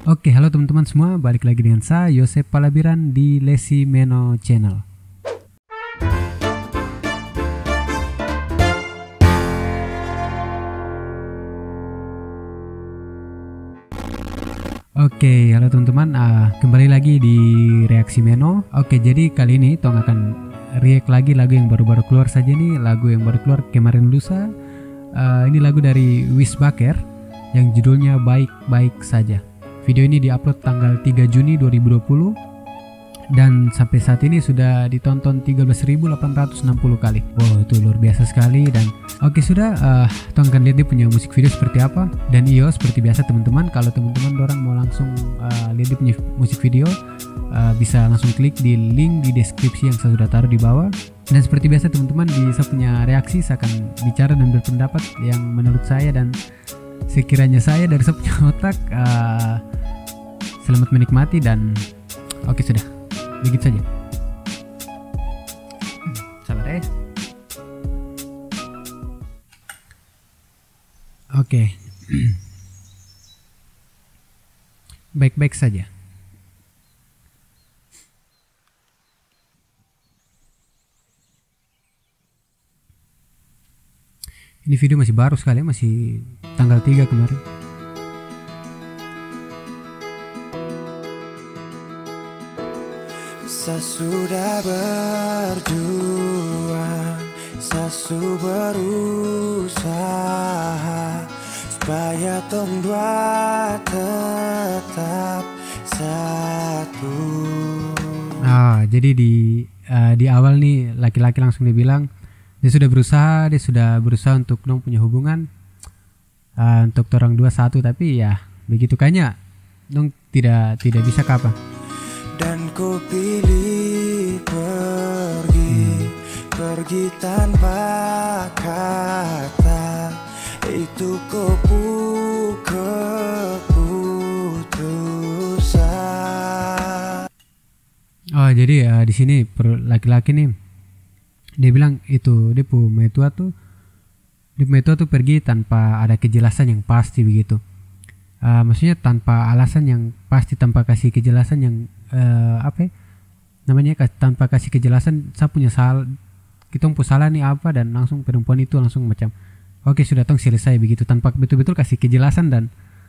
Oke, halo teman-teman semua, balik lagi dengan saya Yosep Palabiran di Lesi Meno Channel. Oke, halo teman-teman, kembali lagi di Reaksi Meno. Oke, jadi kali ini Tong akan react lagi lagu yang baru-baru keluar saja nih, lagu yang baru keluar kemarin lusa. Ini lagu dari Wisbaker yang judulnya Baik-Baik Saja. Video ini diupload tanggal 3 Juni 2020 dan sampai saat ini sudah ditonton 13.860 kali. Wow, itu luar biasa sekali. Dan oke, sudah Tong akan lihat dia punya musik video seperti apa. Dan iyo, seperti biasa teman-teman, kalau teman-teman dorang mau langsung lihat dia punya musik video, bisa langsung klik di link di deskripsi yang saya sudah taruh di bawah. Dan seperti biasa teman-teman, di saya punya reaksi, saya akan bicara dan berpendapat yang menurut saya dan sekiranya saya dari saya punya otak. Selamat menikmati dan oke, sudah begitu saja. Sabar ya. Oke. Baik-baik saja. Ini video masih baru sekali, masih tanggal 3 kemarin. Saya sudah berjuang, saya sudah berusaha supaya tong dua tetap satu. Jadi di awal nih laki-laki langsung dibilang dia sudah berusaha untuk dong punya hubungan untuk orang dua satu, tapi ya begitu kayaknya dong tidak bisa kapan. Dan ku pilih pergi tanpa kata, itu keputusan. Jadi di sini laki-laki nih dia bilang itu dia metua tuh pergi tanpa ada kejelasan yang pasti begitu. Maksudnya tanpa alasan yang pasti, tanpa kasih kejelasan yang tanpa kasih kejelasan saya punya kita punya salah nih apa, dan langsung perempuan itu langsung macam oke, sudah tong selesai begitu, tanpa betul-betul kasih kejelasan dan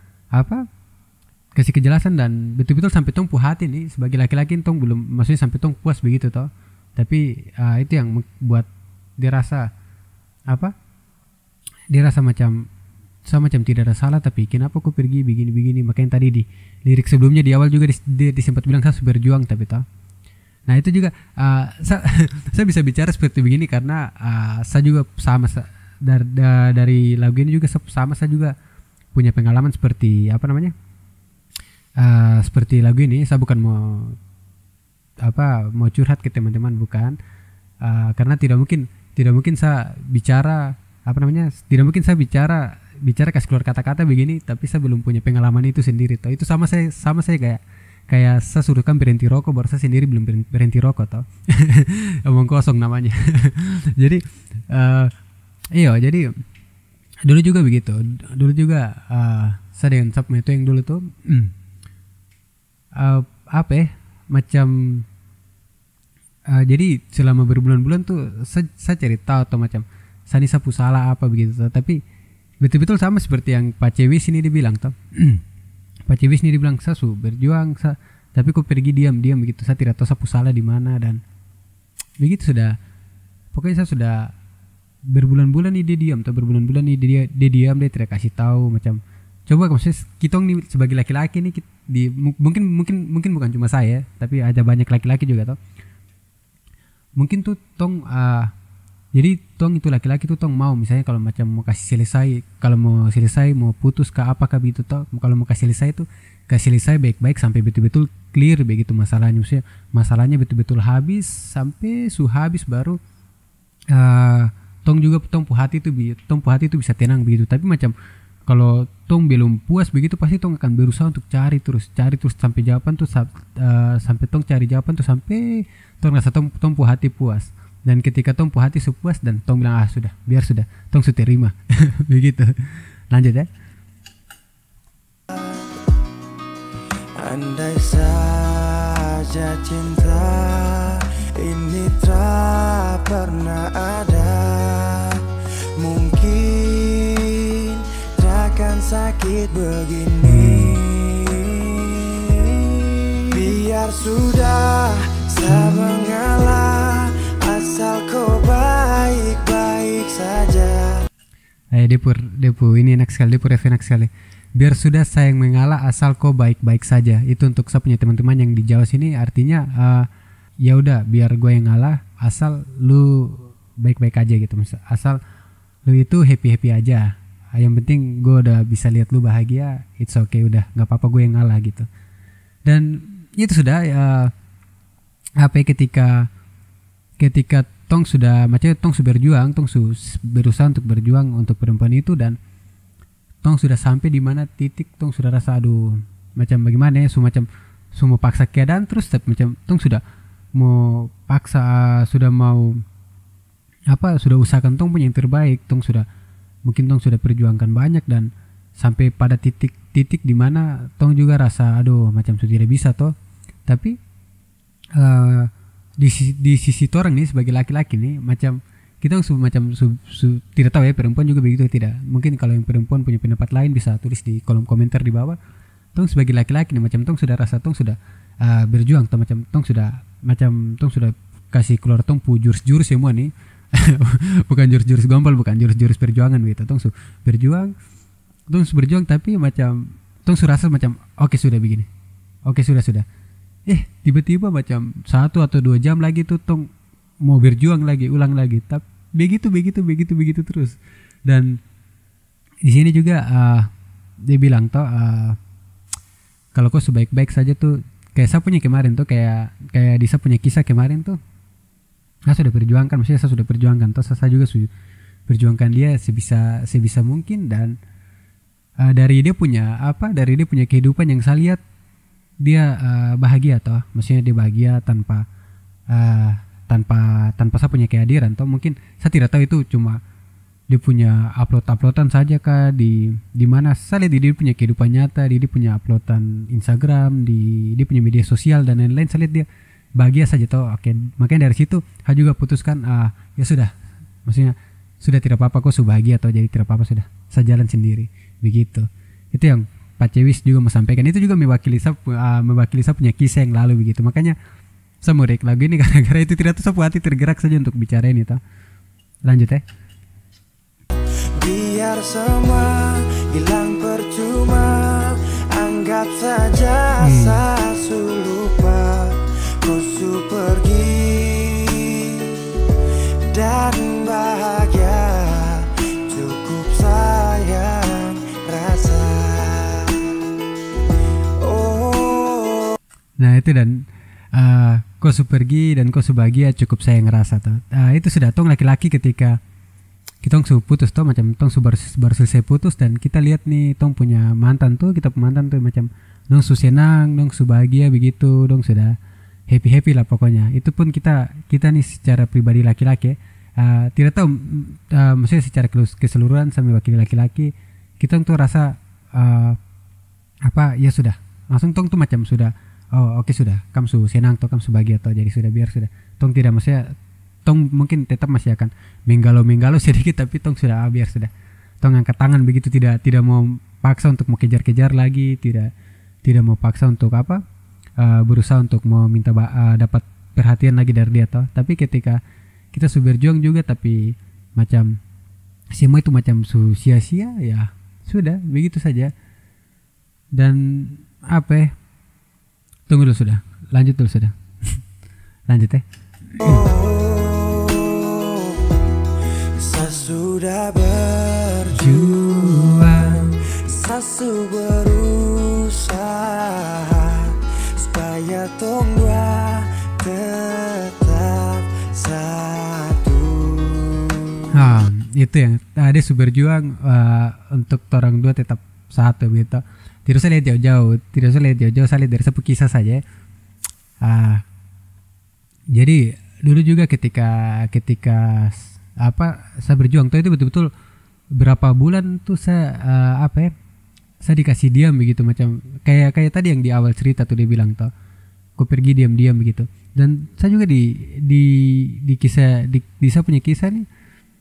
betul-betul sampai tong puas hati nih sebagai laki-laki. Tong belum, maksudnya sampai tong puas begitu toh, tapi itu yang buat dia rasa macam tidak ada salah, tapi kenapa aku pergi begini. Makanya tadi di lirik sebelumnya di awal juga dia sempat bilang saya berjuang, tapi tahu. Nah itu juga saya bisa bicara seperti begini karena saya juga dari lagu ini juga sama, saya juga punya pengalaman seperti seperti lagu ini. Saya bukan mau curhat ke teman-teman, bukan, karena tidak mungkin saya bicara tidak mungkin saya bicara kasih keluar kata-kata begini tapi saya belum punya pengalaman itu sendiri toh. Itu sama saya kayak saya suruhkan berhenti rokok baru saya sendiri belum berhenti rokok toh. Omong kosong namanya. Jadi jadi dulu juga begitu. Dulu juga saya dengan sub itu yang dulu tuh jadi selama berbulan-bulan tuh saya cari tahu atau macam saya sapu salah apa begitu toh. Tapi betul-betul sama seperti yang Pak Cewis ini dibilang toh. Pak Cewis ini dibilang saya berjuang, tapi kok pergi diam-diam begitu, saya tidak tahu sapu salah di mana, dan begitu sudah. Pokoknya saya sudah berbulan-bulan nih dia diam, dia diam, dia tidak kasih tahu macam. Coba maksudnya kita nih sebagai laki-laki nih mungkin bukan cuma saya, tapi ada banyak laki-laki juga toh. Mungkin tuh tong jadi tong itu laki-laki tuh tong mau misalnya kalau macam mau kasih selesai, kalau mau selesai mau putus ke apakah begitu toh. Kalau mau kasih selesai tuh kasih selesai baik-baik sampai betul-betul clear begitu masalahnya. Maksudnya masalahnya betul-betul habis sampai habis baru tong puas hati itu bisa tenang begitu. Tapi macam kalau tong belum puas begitu pasti tong akan berusaha untuk cari terus sampai jawaban tuh sampai tong cari jawaban tuh sampai tong rasa tong puas hati puas. Dan ketika tong puas hati sepuas dan tong bilang sudah, biar sudah, tong sudah terima. Begitu. Lanjut ya. Andai saja cinta ini tak pernah ada, mungkin takkan sakit begini. Biar sudah saya mengalah, asal kau baik-baik saja. Depu ini enak sekali, Depu ref enak sekali. Biar sudah saya yang mengalah asal kau baik-baik saja. Itu untuk saya punya teman-teman yang di Jawa sini, artinya ya udah biar gue yang ngalah asal lu baik-baik aja gitu. Asal lu itu happy-happy aja. Yang penting gue udah bisa lihat lu bahagia, it's okay, udah nggak apa-apa gue yang ngalah gitu. Dan itu sudah ketika tong sudah macam tong sudah berjuang, berusaha untuk berjuang untuk perempuan itu, dan tong sudah sampai di mana titik tong sudah rasa aduh macam bagaimana ya, semua paksa keadaan terus, tapi macam tong sudah mau paksa, sudah mau sudah usahakan tong punya yang terbaik, mungkin tong sudah perjuangkan banyak, dan sampai pada titik di mana tong juga rasa aduh macam sudah tidak bisa toh. Tapi di sisi orang nih sebagai laki-laki nih, macam kita tidak tahu ya perempuan juga begitu tidak. Mungkin kalau yang perempuan punya pendapat lain bisa tulis di kolom komentar di bawah. Tong sebagai laki-laki nih macam tong sudah rasa tong sudah berjuang, macam tong sudah kasih keluar tong jurus-jurus semua nih. Bukan jurus-jurus gombal, bukan jurus-jurus perjuangan gitu. Tong berjuang tapi macam tong rasa macam oke sudah begini. Oke sudah. Tiba-tiba macam 1 atau 2 jam lagi tuh tong mau berjuang lagi, ulang lagi, tapi begitu terus. Dan di sini juga dia bilang toh kalau kau sebaik-baik saja tuh, kayak saya punya kemarin tuh, kayak di saya punya kisah kemarin tuh, saya sudah perjuangkan, maksudnya saya sudah perjuangkan toh, saya juga perjuangkan dia sebisa mungkin, dan dari dia punya kehidupan yang saya lihat dia bahagia toh, maksudnya dia bahagia tanpa saya punya kehadiran toh. Mungkin saya tidak tahu itu cuma dia punya uploadan saja kah, di mana saya lihat dia punya kehidupan nyata, dia punya uploadan Instagram, dia punya media sosial dan lain-lain, saya lihat dia bahagia saja toh. Oke, makanya dari situ saya juga putuskan ya sudah, maksudnya sudah tidak apa-apa kok sudah bahagia toh, jadi tidak apa-apa, sudah saya jalan sendiri begitu. Itu yang Pak Cewis juga mau sampaikan, itu juga mewakili saya punya kisah yang lalu begitu. Makanya saya mau reak lagu ini gara-gara itu, tidak tuh saya hati tergerak saja untuk bicara ini toh. Lanjut ya. Biar semua hilang percuma, anggap saja saya lupa, ku pergi dan bahagia, cukup sayang rasa. Nah itu, dan kau pergi dan kau bahagia, cukup saya ngerasa tuh. Itu sudah tong laki-laki ketika kita putus tuh, macam tong baru selesai putus, dan kita lihat nih tong punya mantan tuh, kita punya mantan tuh macam dong senang, dong bahagia begitu, dong sudah happy lah pokoknya. Itu pun kita nih secara pribadi laki-laki tidak tahu, maksudnya secara keseluruhan sampai wakili laki-laki, kita tuh rasa ya sudah, langsung tong tuh macam sudah, oh oke sudah, kamu senang toh, kamu bahagia toh, jadi sudah, biar sudah, tong tidak, maksudnya tong mungkin tetap masih akan menggalau sedikit, tapi tong sudah biar sudah, tong angkat tangan begitu, tidak mau paksa untuk mau kejar-kejar lagi, tidak mau paksa untuk berusaha untuk mau minta dapat perhatian lagi dari dia toh. Tapi ketika kita sudah berjuang juga, tapi macam semua itu macam sia-sia, ya sudah begitu saja. Dan tunggu dulu sudah, lanjut dulu sudah. Lanjut ya. Saya sudah berjuang, saya berusaha supaya tong dua tetap satu. Itu yang dia sudah berjuang untuk orang dua tetap satu gitu. Tidak usah lihat jauh-jauh, saya lihat dari satu kisah saja. Jadi dulu juga ketika saya berjuang tuh, itu betul-betul berapa bulan tuh saya saya dikasih diam begitu, macam kayak tadi yang di awal cerita tuh dia bilang toh, aku pergi diam-diam begitu. Dan saya juga di kisah di saya punya kisah nih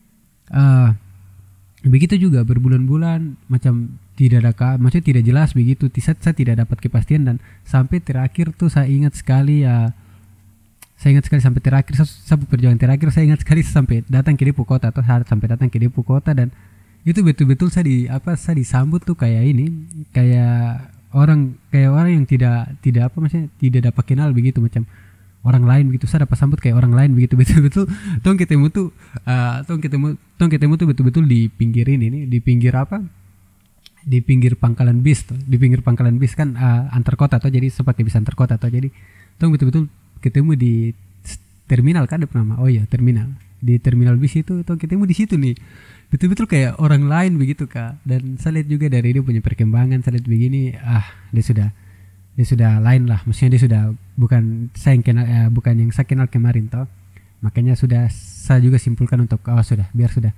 begitu juga berbulan-bulan, macam tidak ada maksudnya tidak jelas begitu. Saya tidak dapat kepastian, dan sampai terakhir tuh saya ingat sekali sampai terakhir saya perjuangan terakhir, saya ingat sekali sampai datang ke Depo Kota atau sampai datang ke Depo Kota, dan itu betul-betul saya disambut tuh kayak ini, kayak orang yang tidak apa maksudnya tidak dapat kenal begitu, macam orang lain begitu. Saya dapat sambut kayak orang lain begitu, betul-betul tong ketemu tuh betul-betul di pinggir ini, di pinggir apa, di pinggir pangkalan bis tuh, di pinggir pangkalan bis kan, antar kota tuh, jadi seperti bis antar kota tuh, jadi tong betul-betul ketemu di terminal kan, ada nama, oh iya terminal, di terminal bis itu tong ketemu di situ nih, betul-betul kayak orang lain begitu Kak. Dan saya lihat juga dari dia punya perkembangan, saya lihat begini, dia sudah lain lah, maksudnya dia sudah bukan saya yang kenal, bukan yang saya kenal kemarin toh. Makanya saya juga simpulkan untuk biar sudah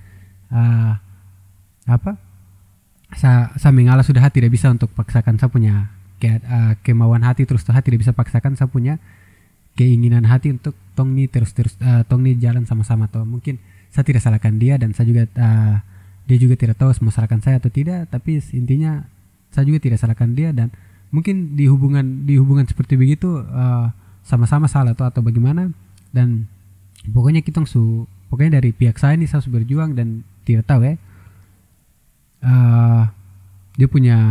saya mengalah sudah, tidak bisa untuk paksakan saya punya kemauan hati terus toh, tidak bisa paksakan saya punya keinginan hati untuk tong nih terus tong nih jalan sama-sama toh. Mungkin saya tidak salahkan dia, dan saya juga dia juga tidak tahu mau salahkan saya atau tidak, tapi intinya saya juga tidak salahkan dia. Dan mungkin di hubungan seperti begitu sama-sama salah atau bagaimana. Dan pokoknya pokoknya dari pihak saya ini saya harus berjuang, dan tidak tahu dia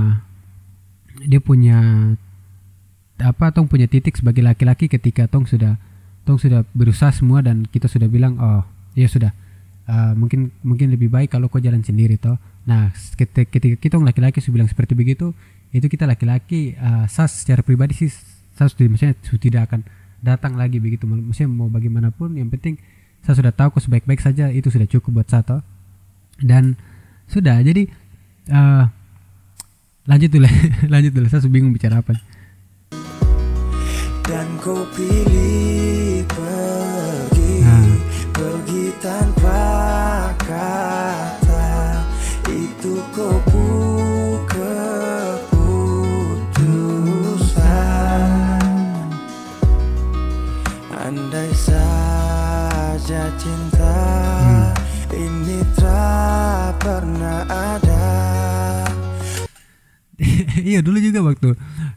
punya apa, tong punya titik sebagai laki-laki ketika tong sudah berusaha semua, dan kita sudah bilang ya sudah, mungkin lebih baik kalau kau jalan sendiri toh. Nah ketika kita laki-laki sudah bilang seperti begitu, itu kita laki-laki, saya secara pribadi sih saya maksudnya tidak akan datang lagi begitu, maksudnya mau bagaimanapun, yang penting saya sudah tahu kok sebaik-baik saja, itu sudah cukup buat saya toh. Dan sudah, jadi lanjut dulu saya bingung bicara apa. Dan kau pilih pergi tanpa kata, itu kau andai saja cinta ini tak pernah ada. Iya dulu juga waktu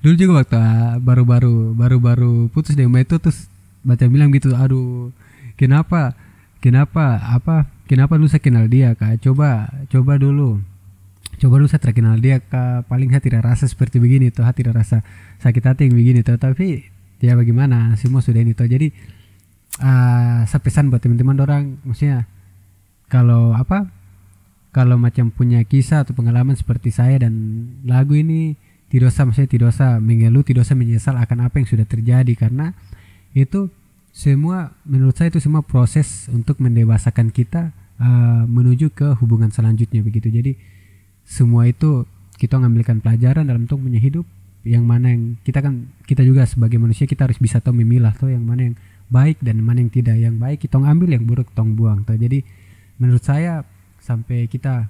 baru putus dengan Mbak itu, terus baca bilang gitu, aduh kenapa lu saya kenal dia Kak, coba dulu saya terkenal dia Kak, paling saya tidak rasa seperti begini tuh, saya tidak rasa sakit hati yang begini tuh, tapi ya bagaimana, semua sudah ini tuh. Jadi saya pesan buat teman-teman orang, maksudnya kalau macam punya kisah atau pengalaman seperti saya dan lagu ini, tidak usah mengeluh, tidak usah menyesal akan apa yang sudah terjadi, karena itu semua, menurut saya itu semua proses untuk mendewasakan kita menuju ke hubungan selanjutnya begitu. Jadi semua itu kita ngambilkan pelajaran dalam untuk punya hidup, yang mana yang kita juga sebagai manusia kita harus bisa tahu memilah tuh yang mana yang baik dan mana yang tidak. Yang baik kita ambil, yang buruk kita buang tuh. Jadi menurut saya sampai kita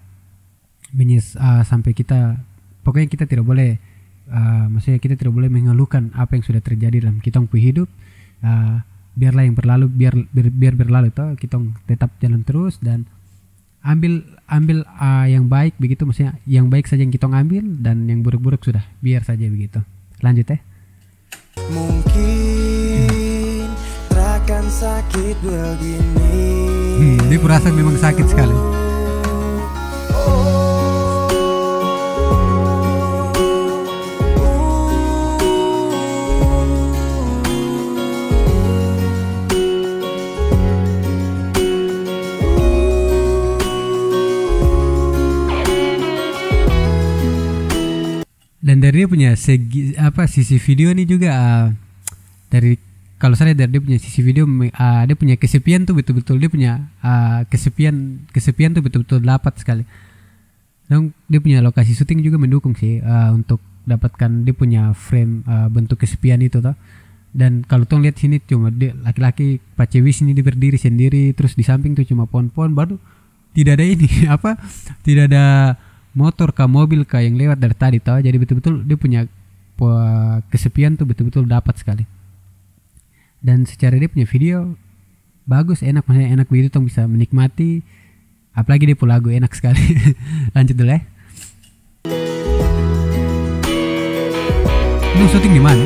pokoknya kita tidak boleh maksudnya kita tidak boleh mengeluhkan apa yang sudah terjadi dalam kita punya hidup. Biarlah yang berlalu biar berlalu toh, kita tetap jalan terus dan ambil yang baik begitu, maksudnya yang baik saja yang kita ambil, dan yang buruk-buruk sudah biar saja begitu. Lanjut Mungkin takkan sakit begini. Dia kurasa memang sakit sekali. Dan dari dia punya sisi video ini juga dari kalau saya lihat dari dia punya sisi video, dia punya kesepian tuh betul-betul, dia punya kesepian tuh betul-betul dapat sekali. Dan dia punya lokasi syuting juga mendukung sih untuk dapatkan dia punya frame bentuk kesepian itu toh. Dan kalau tong lihat sini cuma dia laki-laki Pacewi sini dia berdiri sendiri, terus di samping tuh cuma pohon-pohon, baru tidak ada ini tidak ada motor kah mobil kah yang lewat dari tadi tahu. Jadi betul-betul dia punya kesepian tuh betul-betul dapat sekali. Dan secara dia punya video bagus, enak, maksudnya enak begitu tong bisa menikmati. Apalagi dia punya lagu enak sekali. Lanjut dulu ya. Ini syuting di mana?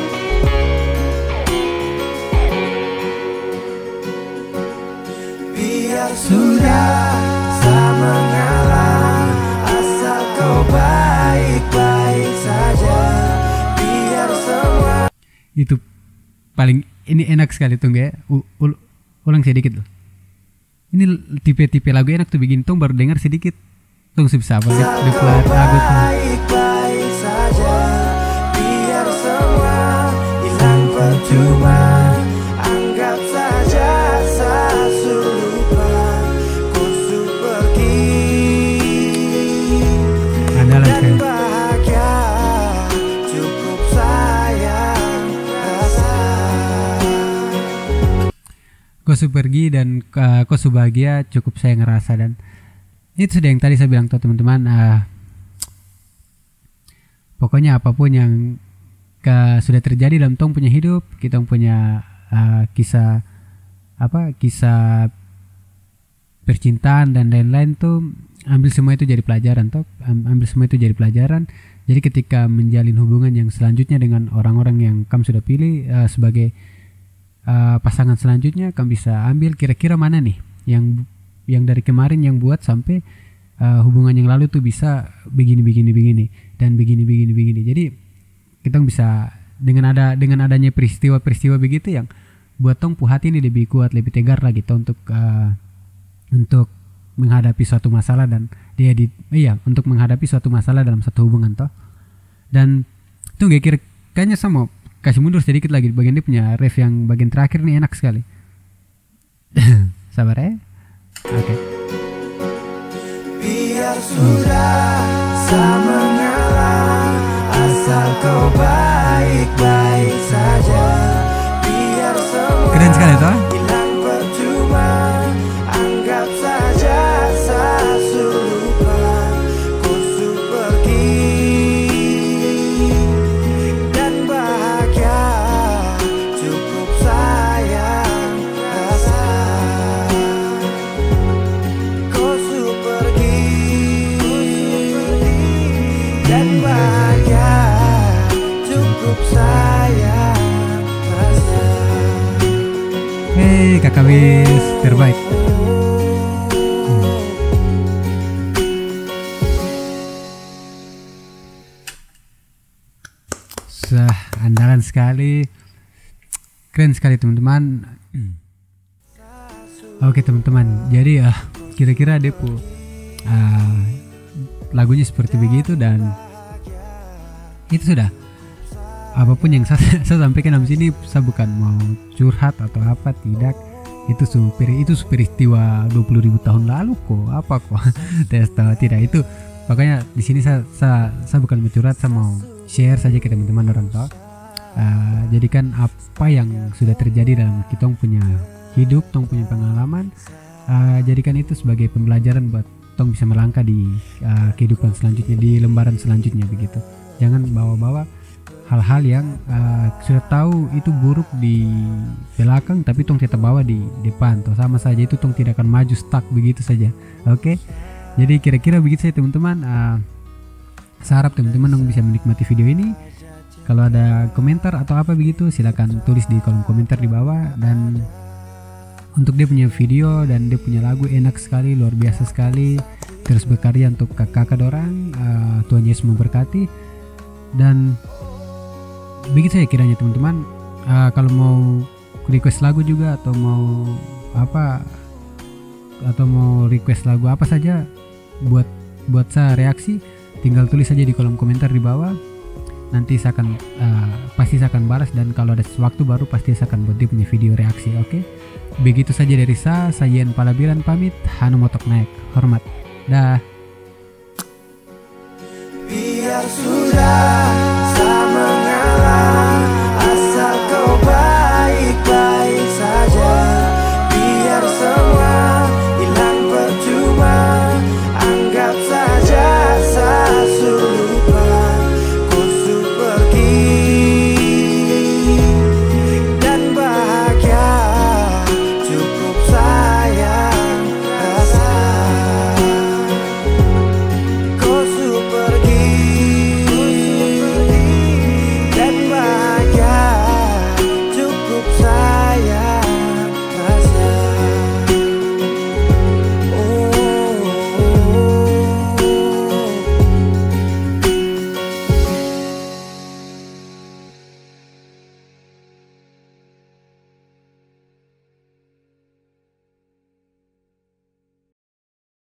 Biar sudah sama mengalah, asal kau baik-baik saja. Biar semua Itu paling ini enak sekali tuh ya. Ulang sedikit loh. Ini tipe-tipe lagu enak tuh bikin tong baru dengar sedikit. Tong bisa apa di lagu tuh. baik-baik saja. Biar semua hilang percuma. Anggap saja lupa. Ku pergi Andalan dan sekali. bahagia. Cukup sayang rasa. Kau su pergi dan kau su bahagia, cukup saya ngerasa. Dan itu sudah yang tadi saya bilang tuh teman-teman, pokoknya apapun yang sudah terjadi dalam tong punya hidup, kita punya kisah percintaan dan lain-lain tuh, ambil semua itu jadi pelajaran toh, ambil semua itu jadi pelajaran. Jadi ketika menjalin hubungan yang selanjutnya dengan orang-orang yang kamu sudah pilih sebagai pasangan selanjutnya, kamu bisa ambil kira-kira mana nih yang dari kemarin yang buat sampai hubungan yang lalu tuh bisa begini dan begini. Jadi kita bisa dengan adanya peristiwa begitu yang buat tong hati ini lebih kuat, lebih tegar lagi tuh untuk menghadapi suatu masalah dan untuk menghadapi suatu masalah dalam satu hubungan toh. Dan tuh kayaknya sama kasih mundur sedikit lagi bagian dia punya ref yang bagian terakhir nih enak sekali. Sabar ya. Oke. Biar sudah sama mengalah, asal kau baik-baik saja. Biar semua Keren sekali toh. hilang percuma. Anggap saja lupa. Ku pergi dan bahagia. Cukup sayang rasa. Ku pergi dan bahagia. Cukup sayang rasa. Hei kakak Wis terbaik. Andalan sekali, keren sekali teman-teman. Oke teman-teman, jadi kira-kira Depo lagunya seperti begitu dan itu sudah. Apapun yang saya sampaikan dalam sini, saya bukan mau curhat atau apa, tidak. Itu peristiwa 20.000 tahun lalu kok, tidak itu. Makanya di sini saya bukan mau curhat, saya mau share saja ke teman-teman orang tua. Jadikan apa yang sudah terjadi dalam kita punya hidup, tong punya pengalaman, jadikan itu sebagai pembelajaran buat tong bisa melangkah di kehidupan selanjutnya, di lembaran selanjutnya begitu. Jangan bawa-bawa hal-hal yang sudah tahu itu buruk di belakang, tapi tong tetap bawa di depan. Toh sama saja itu, tong tidak akan maju, stuck begitu saja. Oke. Jadi kira-kira begitu saja teman-teman. Saya harap teman-teman dong bisa menikmati video ini. Kalau ada komentar atau apa begitu, silakan tulis di kolom komentar di bawah. Dan untuk dia punya video dan dia punya lagu enak sekali, luar biasa sekali. Terus berkarya untuk kakak-kakak dorang. Tuhan Yesus memberkati. Dan begitu saya kiranya teman-teman. Kalau mau request lagu juga atau mau apa, atau mau request lagu apa saja buat saya reaksi, tinggal tulis saja di kolom komentar di bawah. Nanti saya akan pasti saya akan balas, dan kalau ada waktu baru pasti saya akan buat dia punya video reaksi. Oke. Begitu saja dari saya Yen Palabiran pamit. Hanu Motok naik, hormat. Dah. Biar sudah